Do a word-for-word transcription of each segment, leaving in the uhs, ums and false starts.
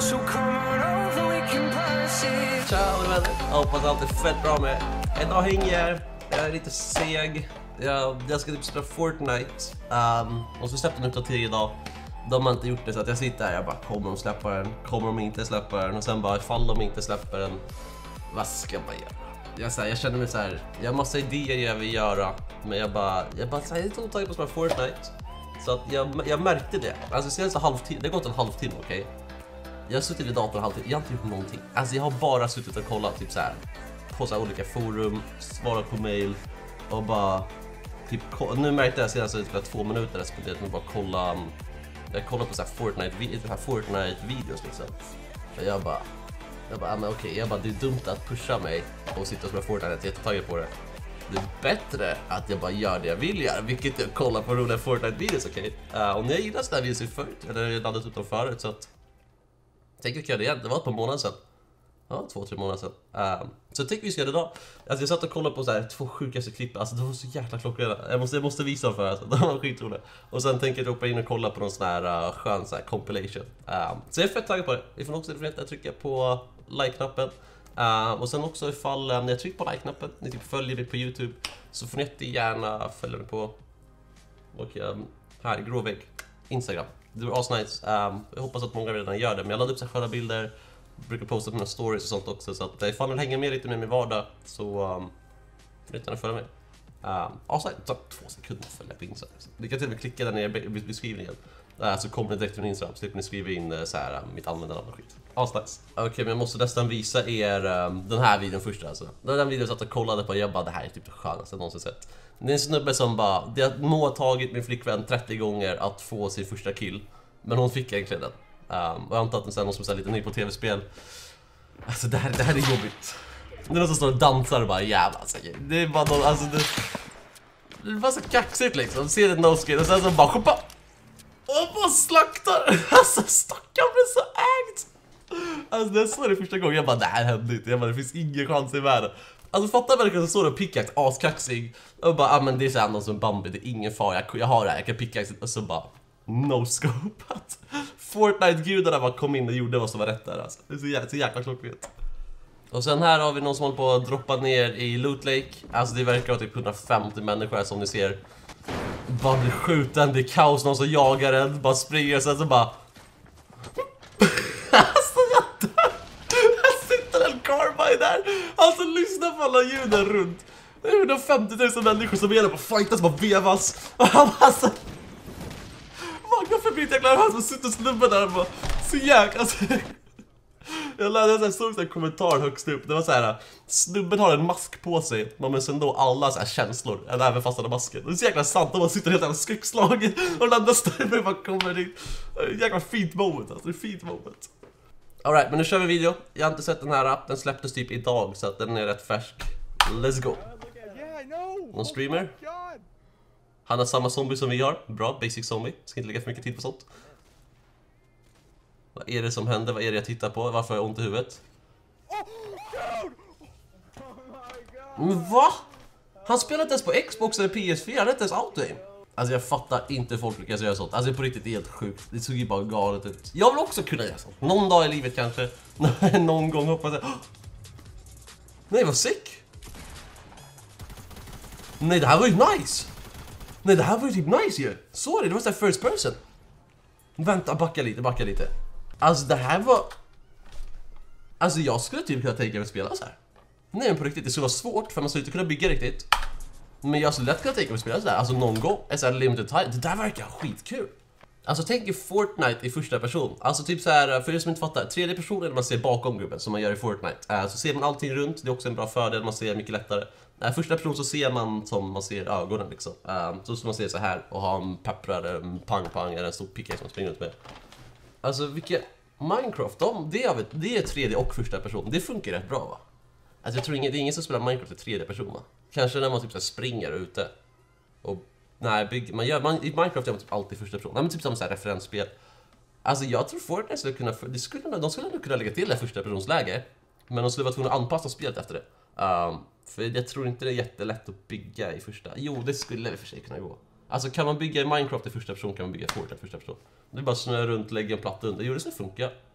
Tja vänner, jag hoppas allt är fett bra med. Idag hänger jag, jag är lite seg. Jag, jag ska typ spela Fortnite. Um, och så släppte en uppdatering idag. De har inte gjort det, så att jag sitter här, jag bara, kommer de släppa den? Kommer de inte släppa den? Och sen bara, ifall de inte släpper den, vad ska jag bara göra? Jag, så här, jag känner mig så här, jag har massa idéer jag vill göra, men jag bara, jag bara så här, jag är inte otaggad på att spela Fortnite. Så att jag, jag märkte det. Alltså senast en halvtimme, det har gått en halvtimme, okej? Okay? Jag har suttit vid datorn en halvtimme, jag har inte gjort någonting. Alltså jag har bara suttit och kollat typ så här på så här olika forum, svarat på mail och bara typ, nu märkte jag senast att jag två minuter jag spenderat med att bara kolla. Jag kollar på så här Fortnite, så här Fortnite videos liksom. Och jag bara jag bara, men okej, jag bara, det är dumt att pusha mig och sitta och spela Fortnite, jag är jättetaggad på det. Det är bättre att jag bara gör det jag vill göra, vilket jag kollar på roliga Fortnite-videos, okej? Okay? Uh, och när jag gillar sådana videos förut, eller jag laddat ut dem förut, så att jag tänkte vi ska göra det igen, det var ett par månader sedan. Ja, två, tre månader sedan. Um, så jag tänkte vi ska göra det idag. Alltså jag satt och kollade på så här två sjukaste klipp, alltså det var så jäkla klockrena. Jag måste, jag måste visa dem för alltså. De var skitroliga. Och sen tänker jag hoppa in och kolla på någon sån här uh, skön så här compilation. Um, så jag är fett taggad på det. Ifall också är att trycka på like-knappen. Uh, och sen också ifall um, när jag trycker på like-knappen, ni typ följer mig på YouTube, så får ni jättegärna följa mig på och um, här, gråvägg, Instagram. Det var asnice. Um, jag hoppas att många redan gör det, men jag laddade upp så här sköna bilder, brukar posta mina stories och sånt också, så att ifall ni hänger med lite med min vardag så um, får ni gärna följa med. Um, asnice, det tar två sekunder att följa på Instagram. Ni kan till och med klicka där nere i beskrivningen. Uh, så kommer ni direkt från Instagram, så slipper ni skriva in uh, så här, uh, mitt användarnamn och skit. Asnice. Okej, okay, men jag måste nästan visa er um, den här videon först alltså. Den här videon jag satt och kollade på, jag bara, det här är typ det skönaste jag någonsin sett. Det är en snubbe som bara, det har må tagit min flickvän trettio gånger att få sin första kill, men hon fick egentligen den. Um, och jag antar att den sen någon som är lite ny på tv-spel. Alltså det här, det här är jobbigt. Det är någon som står och dansar och bara, jävlar alltså. Det är bara någon, alltså det, det är bara så kaxigt liksom. Ser ett no-skin och sen så bara hoppa och bara slaktar. Alltså stackarn blir så ägt. Alltså det såg det första gången, jag bara, det här händer inte. Jag bara, det finns ingen chans i världen. Alltså fattar verkligen så står det och pickaxe askaxig. Och bara, ah, men det är så här någon som Bambi, det är ingen fara, jag, jag har det här, jag kan pickaxe. Och så bara, no scope. Fortnite-gudarna bara kom in och gjorde vad som var rätt där alltså. Det är så jäkla, så jäkla klockrent. Och sen här har vi någon som håller på att droppa ner i Loot Lake. Alltså det verkar vara typ hundrafemtio människor här som ni ser. Bara blir skjuten, det är kaos, någon som jagar en, bara springer och sen så bara alltså jag dör. Jag sitter en carbine där. Alltså lyssna på alla ljuden runt. Det är hundrafemtio tusen människor som är där på fightas, bara vevas. Och han alltså man går förbi ett jäkla han som sitter snubben där och bara så jäkla alltså. Jag lärde en sån kommentar högst upp. Det var så här, snubben har en mask på sig, men sen då alla så här känslor, eller även fast han har masken. Det är så jäkla sant, de sitter helt jävla skräckslaget. Och den andra snubben bara kommer dit. Jäkla fint moment alltså, det är fint moment. Alright, men nu kör vi video. Jag har inte sett den här app, den släpptes typ idag, så att den är rätt färsk. Let's go. Någon streamer? Han har samma zombie som vi har. Bra, basic zombie. Ska inte lägga för mycket tid på sånt. Vad är det som händer? Vad är det jag tittar på? Varför har jag ont i huvudet? Men va? Han spelar inte ens på Xbox eller P S fyra. Han är inte ens auto-aim. Alltså jag fattar inte folk lyckas göra sånt. Alltså på riktigt, det är helt sjukt. Det såg ju bara galet ut. Jag vill också kunna göra sånt. Någon dag i livet kanske. Någon gång hoppas jag. Nej, vad sick. Nej, det här var ju nice. Nej, det här var ju typ nice ju. Sorry, det var såhär first person. Vänta, backa lite, backa lite. Alltså det här var... Alltså jag skulle typ kunna tänka mig att spela så här. Nej, men på riktigt, det skulle vara svårt för man skulle inte kunna bygga riktigt. Men jag skulle lätt kunna tänka mig att spela så här. Alltså någon gång, en sån här limited time. Det där verkar skitkul. Alltså tänk er Fortnite i första person. Alltså typ så här, för er som inte fattar, tredje person är när man ser bakom gubben som man gör i Fortnite. uh, Så ser man allting runt, det är också en bra fördel, man ser mycket lättare. uh, Första person så ser man som man ser ögonen liksom. uh, Så som man ser så här och har en pepprar, en pang-pang eller en stor picka som man springer runt med. Alltså vilket Minecraft, de, det, är, det är tredje och första person. Det funkar rätt bra va? Alltså jag tror ingen, det är ingen som spelar Minecraft i tredje person va? Kanske när man typ så här springer ute. Och nej, bygg, man gör, man, i Minecraft gör man typ alltid första person. Nej, men typ som så här referensspel. Alltså jag tror Fortnite skulle kunna, det skulle, de skulle nog kunna lägga till det första personsläge. Men de skulle vara tvungna att anpassa spelet efter det. um, För jag tror inte det är jättelätt att bygga i första. Jo, det skulle i och för sig kunna gå. Alltså kan man bygga i Minecraft i första person kan man bygga i Fortnite i första person. Det är bara snöa runt, lägga en platta under. Jo, det skulle funka.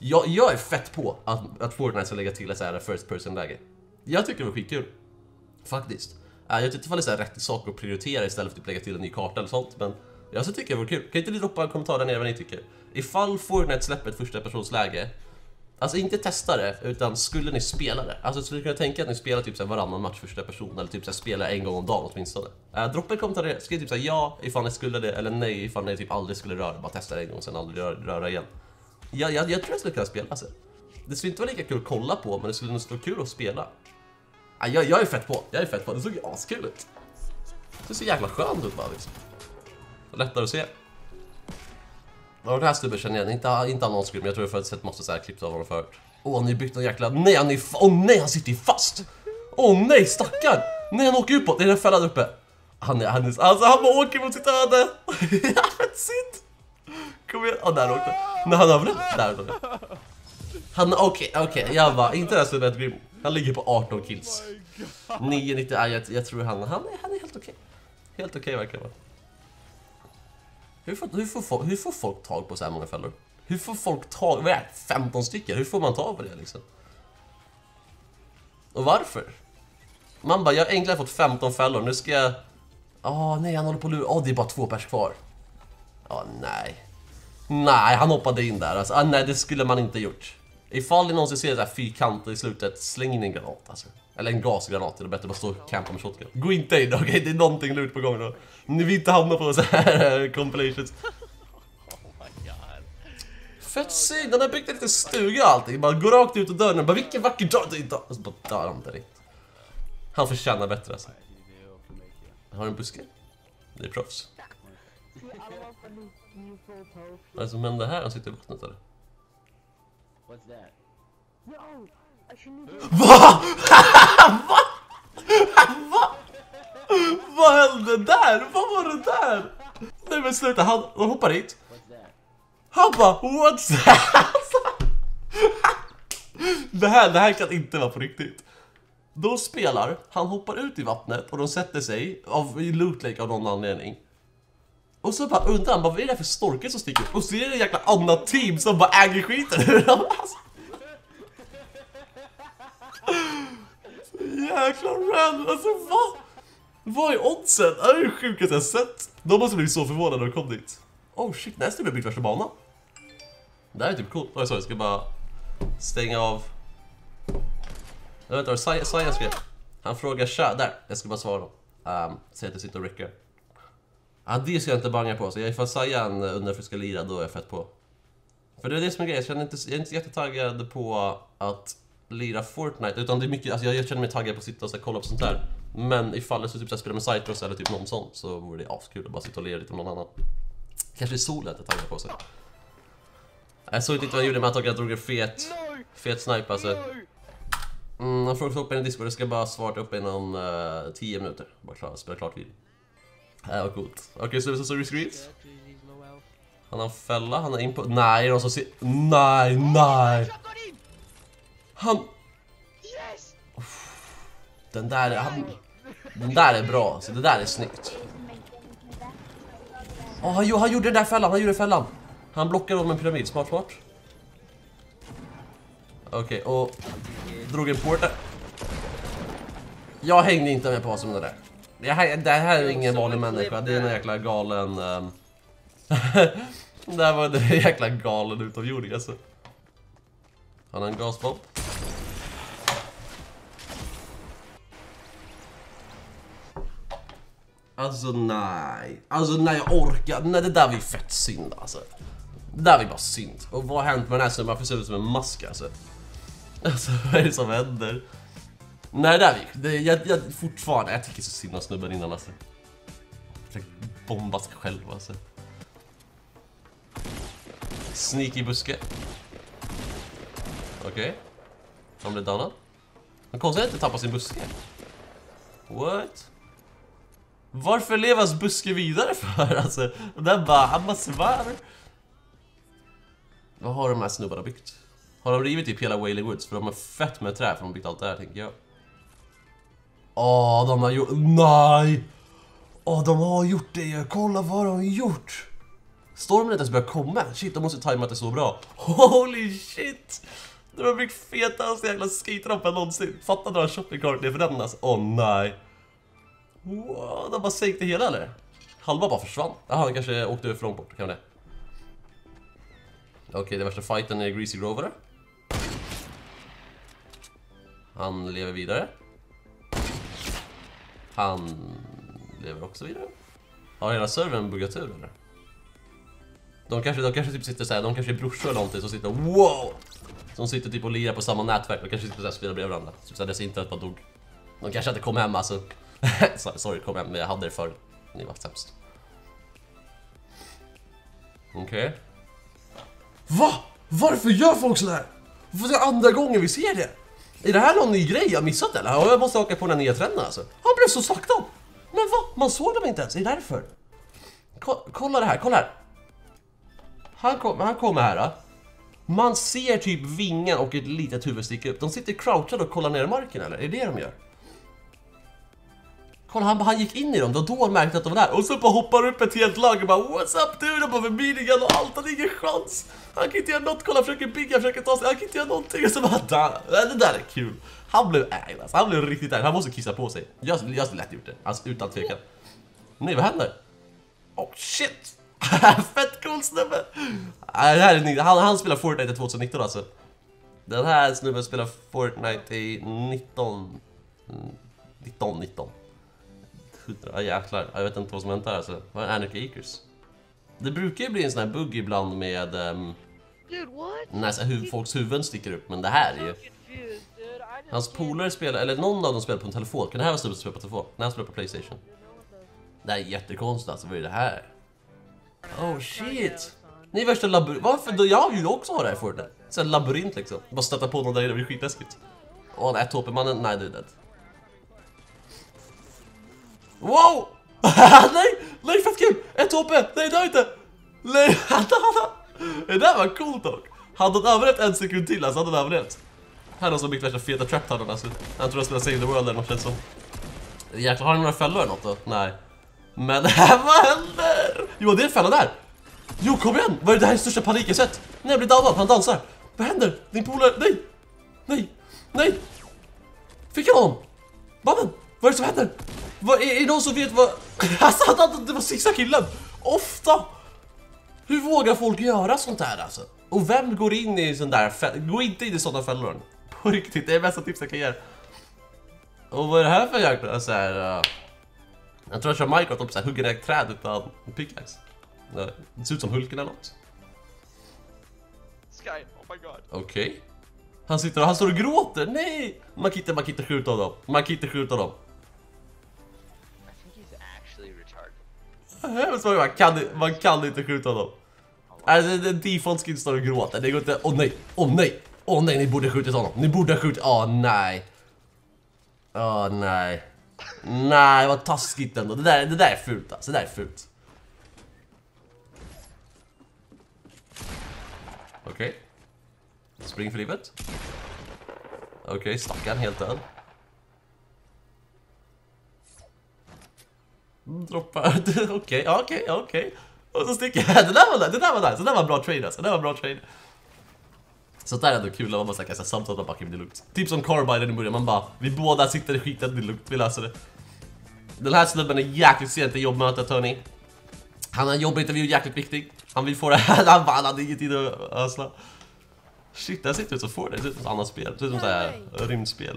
Jag, jag är fett på att, att Fortnite ska lägga till ett så här first person läge. Jag tycker det var skitkul. Faktiskt. Jag tycker inte det är rätt sak att prioritera istället för att lägga till en ny karta eller sånt. Men jag så tycker det var kul. Kan inte ni droppa en kommentar där nere vad ni tycker? Ifall Fortnite släpper ett första persons läge, alltså inte testa det, utan skulle ni spela det? Alltså skulle ni kunna tänka att ni spelar typ så här varannan match första person, eller typ så här spela en gång om dagen åtminstone. Uh, droppa en kommentar där, skriv typ så här ja ifall ni skulle det, eller nej ifall ni typ aldrig skulle röra, bara testa det en gång och sen aldrig röra, röra igen. Ja, jag, jag tror jag skulle kunna spela alltså. Det skulle inte vara lika kul att kolla på, men det skulle nog vara kul att spela. Uh, jag, jag är fett på, jag är fett på, det såg ju askul ut. Det ser jäkla skönt ut bara liksom. Lättare att se. Ja, den här stubben känner jag inte, inte annonsgrupp, men jag tror jag för att sett måste så här klippt av honom förut. Åh, han är byggt någon jäkla... Nej, han är... Åh nej, han sitter ju fast! Åh nej, stackar! Nej, han åker uppåt, det är den fällan uppe. Han är... Han är alltså, han bara åker mot sitt öde! Fett sitt! Kom igen. Åh, där åkte nej, han över det. Där åkte han. Okej, okay, okej, okay. Jag var inte där så rätt grym. Han ligger på arton kills. nio nittio, jag, jag tror han... Han är, han är helt okej. Okay. Helt okej okay, verkligen. Hur får, hur, får, hur får folk tag på så här många fällor? Hur får folk tag... Vad är det? femton stycken? Hur får man tag på det liksom? Och varför? Man bara, jag har äntligen fått femton fällor. Nu ska jag... Åh, nej, han håller på att lura. Åh, det är bara två pers kvar. Åh, nej. Nej, han hoppade in där. Alltså, ah, nej, det skulle man inte gjort. Ifall ni någonsin ser så här fyrkanter i slutet, släng in en granat alltså. Eller en gasgranat, det är bättre att bara stå och campa med shotgun. Gå inte in, okej? Okay? Det är någonting lurt på gång då. Ni vill inte hamna på så här compilations. Fett synd, den har byggt en liten stuga och allting. Bara går rakt ut och dör den. Bara vilken vacker dag. Och så bara dör han direkt. Han förtjänar bättre alltså. Har en buske? Det är proffs. Vad är det som händer här? Han sitter i vattnet eller? Va? Va? Va? Vad hände där? Vad var det där? Nej men sluta, han, han hoppar hit. Han bara, what's that? det, här, det här kan inte vara på riktigt. Då spelar, han hoppar ut i vattnet och de sätter sig av, i loot lake av någon anledning. Och så bara undrar han, vad är det för storkar som sticker upp? Och så är det en jäkla annat team som bara äger skiten ur dem. Jäkla random, alltså vad? Vad är oddsen? Det är det sjukaste jag sett. De måste bli så förvånade när de kom dit. Oh shit, nästa blir byggt värsta banan. Det här är typ coolt. Oh, sorry, jag ska bara stänga av. Jag vet inte, Saja skrev. Han frågar tja, där, jag ska bara svara då. Um, Säg att jag sitter och rycker. Ja, det ska jag inte banga på. Så jag är för Sajan under för att ska lira, då är jag fett på. För det är det som är grejen. Jag känner inte, jag är inte jättetaggad på att lira Fortnite. Utan det är mycket, alltså jag, jag känner mig taggad på att sitta och så här, kolla på sånt här. Men ifall jag så typ så här, spela med Cyprus eller typ någon sån, så vore det askul att bara sitta och lira lite med någon annan. Kanske i solen att tagga på sig. Jag såg inte vad jag gjorde med att jag drog en fet fet snipe alltså. Mm, han frågade upp en i Discord, jag ska bara svara upp inom uh, tio minuter. Bara klar, spela klart vid. Det var coolt. Okej, okay, så det är så screens. Han har en fälla, han är in på... Nej, de som ser... Nej, nej. Han... Den där är... Han... Den där är bra, så det där är snyggt. Åh, oh, han, han gjorde den där fällan, han gjorde fällan. Han blockade om en pyramid, smart, smart. Okej, okay, och... Drog en porter. Jag hängde inte med på vad som är det där. Det här, det här är ingen vanlig människa, det är en jäkla galen... Um... det här var en jäkla galen utomjording alltså. Han har en gasbomb. Alltså nej. Alltså nej, jag orkar. Nej, det där var ju fett synd alltså. Det där var ju bara synd. Och vad har hänt med den här som man får se ut som en mask alltså? Alltså vad är det som händer? Nej, det där vi. Det, jag, jag fortfarande, jag tycker så synd om snubben innan alltså. Jag bombar sig själv alltså. Sneaky buske. Okej. Okay. Han blev downad. Han konstigt inte tappa sin buske. What? Varför levas buske vidare för? Alltså, den bara, han bara svär. Vad har de här snubbarna byggt? Har de rivit typ hela Whaley Woods? För de har fett med trä för de har byggt allt det här, tänker jag. Åh, de har gjort... Nej! Åh, de har gjort det. Kolla vad de har gjort. Stormen inte ens börjar komma. Shit, de måste tajma det så bra. Holy shit! Det var mycket fetaste jävla skaterampen någonsin. Fattar några shoppingkart det är för den alltså. Åh oh, nej. Wow, de bara sänkte hela eller? Halva bara försvann. Jaha, han kanske åkte ifrån bort, kan det. Okej, okay, det värsta fighten är Greasy Grover. Han lever vidare. Han lever också vidare. Har hela servern buggat ur eller? De kanske, de kanske typ sitter så här, de kanske är brorsor eller någonting som sitter, wow! Som sitter typ och lirar på samma nätverk. De kanske sitter så här och spelar bredvid varandra. Typ såhär, dess internet bara dog. De kanske inte kom hem alltså. Sorry, kom hem, men jag hade det för. Ni var sämst. Okej. Okay. Va? Varför gör folk sådär? För det är andra gången vi ser det. Är det här någon ny grej jag missat eller? Jag måste åka på den nya trenden alltså. Han blev så sakta. Men vad? Man såg dem inte ens, är det därför? Ko- kolla det här, kolla här. Han, kom, han kommer här då. Man ser typ vingen och ett litet huvud sticka upp. De sitter crouchade och kollar ner i marken eller? Är det de gör? Kolla, han, han gick in i dem. Då då märkte att de var där. Och så bara hoppar upp ett helt lag och bara what's up dude? Och bara förmidligen och allt. Han har ingen chans. Han kan inte göra något. Kolla, försöker bygga, försöker ta sig. Han kan inte göra någonting. Och så bara da. Det där är kul. Han blev ägd alltså. Han blev riktigt ägd. Han måste kissa på sig. Jag, jag skulle lätt gjort det. Alltså utan tvekan. Nej, vad händer? Oh shit. Fett cool snubbe. Det här är, han, han spelar Fortnite i tjugonitton alltså. Den här snubben spelar Fortnite i nitton nitton nitton. Ja jäklar, jag vet inte vad som hänt där alltså. Vad är Anarchy Acres? Det brukar ju bli en sån här bugg ibland med um, när så här, folks huvuden sticker upp. Men det här är ju hans polare spelar, eller någon av dem spelar på en telefon. Kan det här vara snubben som spelar på telefon? När han spelar på PlayStation. Det här är jättekonstigt alltså, vad är det här? Oh shit. Ni är värsta labyrint. Varför? Då jag vill ju också ha det här för det. Så en labyrint liksom. Bara stötta på någon där, det blir skitläskigt. Åh, nej, toppemannen. Nej, det är det. Wow! nej! Nej, fett kul! Ett toppe! Nej, det är inte! Nej, det där var coolt dock. Hade han överlevt en sekund till, alltså hade han överlevt. Här är någon som byggt värsta feta trap-tunneln alltså. Jag tror jag spelar Save the World eller något känns som. Jäklar, har ni några fällor eller något då? Nej. Men vad händer? Jo, det är en fälla där. Jo, kom igen! Vad är det här största panik jag sett? Nej, jag blir downad, han dansar. Vad händer? Din polare, nej! Nej, nej! Fick jag honom? Mannen, vad är det som händer? Vad, är, är det någon som vet vad... Alltså, det var sista killen! Ofta! Hur vågar folk göra sånt här alltså? Och vem går in i sån där fäll... Gå inte in i sådana fällor. På riktigt, det är bästa tips jag kan ge. Och vad är det här för jäkla... Alltså här... Uh... Jag tror jag kör Minecraft och så här, hugger ett träd utan en pickaxe. Det ser ut som Hulken eller något. Sky, oh my god. Okej. Okay. Han sitter och han står och gråter. Nej! Man kan inte, man kan inte skjuta honom. Man kan inte skjuta honom. I think he's actually retarded. Så man, kan, man kan inte skjuta honom. Alltså, den default skin står och gråter. Det går inte. Åh oh, nej. Åh oh, nej. Åh oh, nej, ni borde skjutit honom. Ni borde skjutit. Åh oh, nej. Åh oh, nej. Nej, vad taskigt ändå. Det där, det där är fult alltså. Det där är fult. Okej. Okay. Spring för livet. Okej, okay, stackarn helt död. Droppar. Okej, okej, okej. Och så sticker jag. Det där var det. Det där var nice. Det där var en bra trade alltså. Det där var en bra trade. Så där är det kul när man bara säger så samtidigt att man bara, det är lugnt. Typ som Carbide i början, man bara, vi båda sitter i skiten, det är lugnt, vi löser det. Den här snubben är jäkligt sent i jobbmötet, hörni. Han har jobbintervju jäkligt viktig. Han vill få det här, han bara, han hade inget tid att ösla. Shit, det här sitter ut så får det, det ser ut som ett annat spel, det ser ut som så här rymdspel.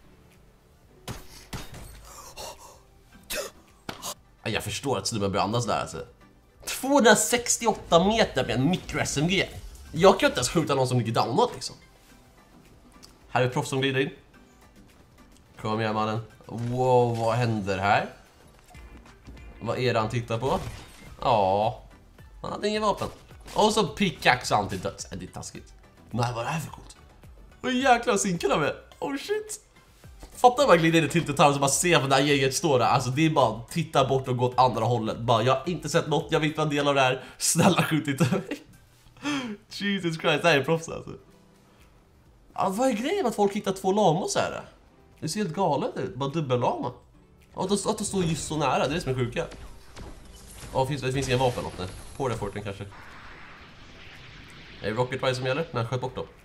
Jag förstår att snubben börjar andas där alltså. tvåhundrasextioåtta meter med en mikro-S M G. Jag kan inte ens skjuta någon som ligger downat liksom. Här är proffs som glider in. Kom igen mannen. Wow, vad händer här? Vad är det han tittar på? Ja, han hade ingen vapen. Och så pickaxe han till döds. Det är taskigt. Nej, vad är det här för coolt? Vad jäklar sinkarna med? Oh shit. Fattar man glider in till Tilted Tower och bara ser vad det här gänget står där. Alltså det är bara titta bort och gå åt andra hållet. Bara, jag har inte sett något, jag vet vad en del av det här. Snälla skjut inte mig. Jesus Christ, det här är proffs alltså. Ja, vad är grejen med att folk hittar två lamor så här? Det ser helt galet ut, bara dubbellama. Och att det står just så nära, det är det som är sjuka. Ja, det finns, det finns inga vapen åt det. på den forten kanske. Är det Rocket Ride som gäller? Nej, sköt bort dem.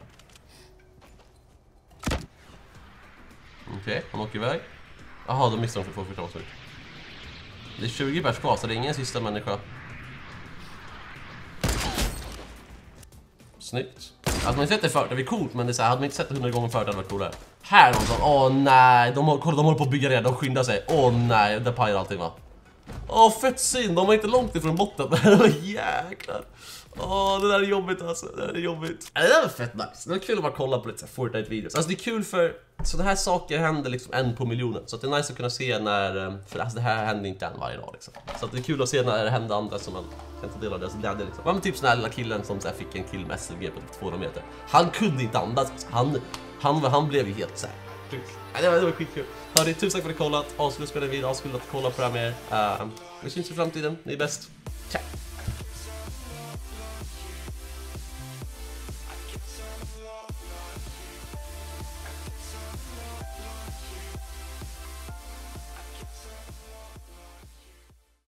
Okej, okay, han åker iväg. Jaha, då missar de för första avsnitt. Det är tjugo pers kvar, så det är ingen sista människa. Snyggt. Alltså man sett det förut, det är coolt, men det är så här, hade man inte sett det hundra gånger förut, det hade varit coolare. Här är de som, åh nej, de, kolla, de håller på att bygga det, de skyndar sig. Åh nej, det pajar allting va. Åh, fett synd, de var inte långt ifrån botten. Jäklar. Åh, det där är jobbigt alltså, det där är jobbigt. Det där var fett nice, det var kul att bara kolla på lite Fortnite-videos. Alltså det är kul för sådana här saker händer liksom en på miljonen. Så att det är nice att kunna se när, för alltså det här händer inte än varje dag liksom. Så att det är kul att se när det händer andra som man kan ta del av deras glädje liksom. Ja, men typ sån här lilla killen som så här fick en kill med S L G på tvåhundra meter. Han kunde inte andas, han, han, han blev ju helt så här. Ja, det var, det var skitkul. Hörni, tusen tack för att ni kollat. Avsluta spela en video, avsluta att kolla på det här med. Uh, vi syns i framtiden, ni är bäst. Ciao!